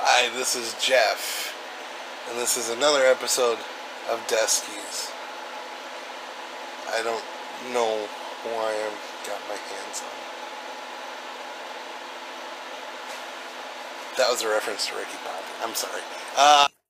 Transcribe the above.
Hi, this is Jeff, and this is another episode of Deskies. I don't know why I've got my hands on. That was a reference to Ricky Bobby. I'm sorry.